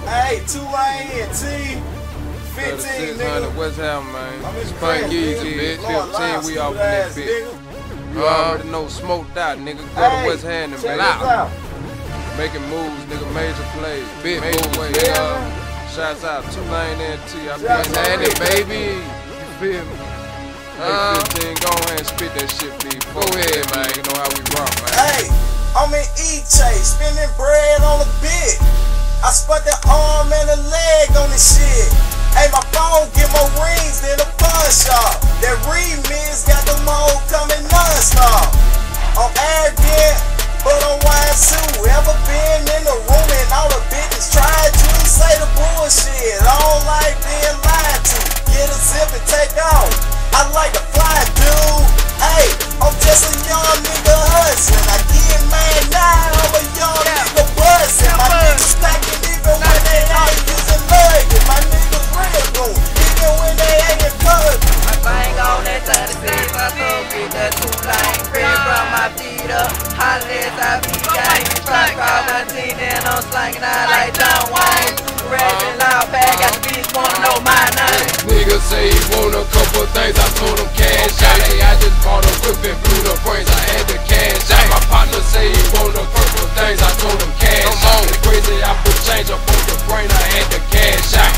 Hey, Tulane, T.15, nigga. What's happening, man? Spankez, bitch. 15, we off in that bitch. You already know, smoked out, nigga. Go to West Hand and loud. Making moves, nigga, major plays. Big moves, nigga. Shouts out Tulane and T. I be handing, baby. You feel me? Hey, 15, go ahead and spit that shit, B. Go ahead, man. You know how we rock, man. Hey, I'm in E-Chase, spinning bread on the bit. I sput the arm and the leg on this shit. Hey, my phone get more rings than a pawn shop. That remix got the mode coming non-stop. I'm arrogant, but I'm wise too. Ever been in the room and all the bitches tried to say the bullshit? I don't like being lied to. Get a zip and take off. I like to fly, dude. Hey, I'm just a young nigga hustling. I get mad now, I'm a young nigga buzzing. My niggas stacking even when they ain't using luggage. My niggas real good, even when they ain't in plug. I bang on that 36, I go get that Tulane. Red from my feet up, hollers, I be gang. Truck off my team and I'm slanging out like John Wayne. Rapping loud bag, got the bitch wanna know my name. Niggas say he want a couple things, I told him cash out. I just bought a whip and blew the brains, I had to cash out. My partner say he want a couple things, I told him cash out. It's crazy, I put change up on the brain, I had to cash out.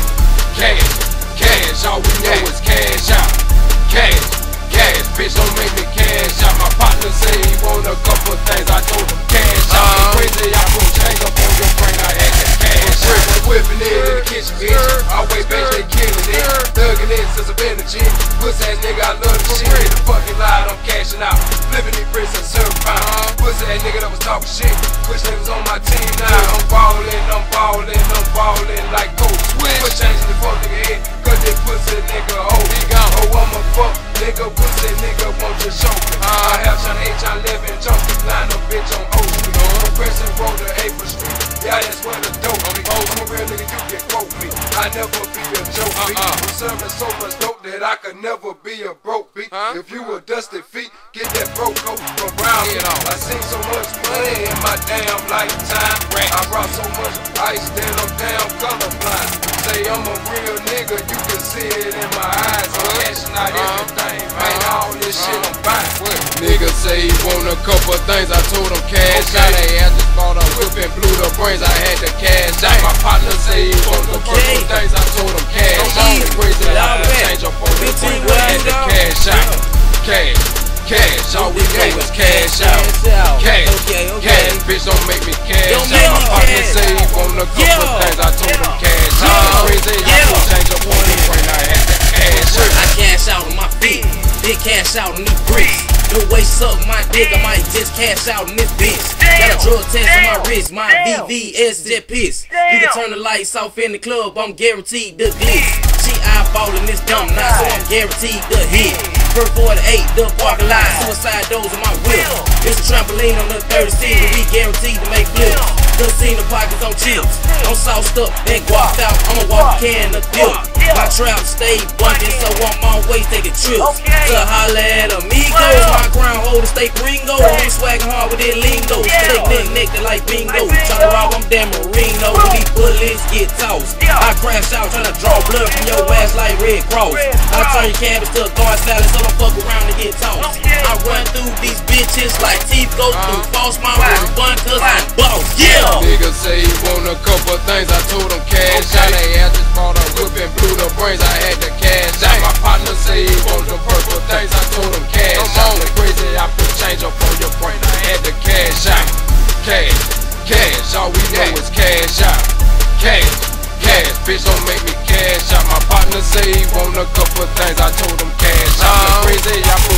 Cash, all we know is cash out. Cash, bitch don't make me cash out. My partner say he want a couple things, I told him cash out. It's crazy, I put change up on your brain, I had to cash out. Whipping it in the kitchen, bitch. Always bitch, they killing it. Thugging it since I've been a G. Pussy ass nigga, I love the shit. The fucking lie, I'm cashing out. Flipping these bricks and certified. Pussy ass nigga that was talking shit. Push niggas on my team now. I'm ballin' like Coach Switch. Put change in the fuck nigga head, cause this pussy nigga old. Oh, I'm a fuck nigga, pussy nigga, want to show me. I have China 8, China 11, jump the line up, bitch on O Street. Progressive road to April Street. Yeah, that's where the dope be. I'm a real nigga, you can quote me. I never be a joke beat. I'm serving so much dope that I could never be a broke beat. If you a dusty feet, get that broke coat from around me. I seen so much money in my damn lifetime. I brought so much ice that I'm damn colorblind. Say I'm a real nigga, you can see it in my eyes. I'm cashing out everything, man. All this shit I'm buying. Niggas say he want a couple things, I told him cash out. I just bought a whip and blew the brains, I had to cash out. My partner say he want a couple things, I told him cash out. It's crazy, I change up on the brain, I had to cash out. Cash, all we know is cash out. Cash, bitch don't make me cash out. My partner say he want a couple things, I told him cash out. It's crazy, I change up on the brain, I had to cash out. I cash out on my feet, then cash out on these bricks. No way suck my dick, I might just cash out on this bitch. Got a drug test on my wrist, my VVS jet piss. You can turn the lights off in the club, I'm guaranteed the glitz. She eyeballing this dumb now, so I'm guaranteed the hit. Per 48, the parking lot, suicide doors in my whip. It's a trampoline on the 36, and we guaranteed to make flips. Casino pockets on chips, I'm sauced up, then guapped out, I'ma walk a can of dip. My trap stay bunking, so I'm always taking trips. To holla at amigos, my crown holder stay gringo. I'm swagging hard with that lingo, stick neck like bingo. Tryna rob, I'm damn Marino, these bullets get tossed. I crash out, tryna draw blood from your ass like Red Cross. I turn your cabbage to a guard salad, so don't fuck around and get tossed. I run through these bitches like teeth go through false mouth with fun cause I'm boss. Yeah! Niggas say he want a couple things, I told him cash out. I just bought a whip and blew the brains, I had to cash out. My partner say he want the purple things, I told him cash out. It's crazy, I put change up on your brain, I had to cash out. Cash, all we know is cash out. Cash, bitch don't make me cash out. My partner say he want a couple things, I told him cash out. It's crazy, I